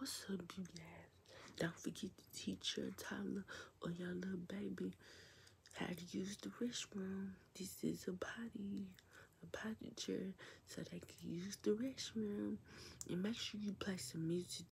what's up, you guys? Don't forget to teach your toddler or your little baby how to use the restroom. This is a potty chair, so they can use the restroom. And make sure you play some music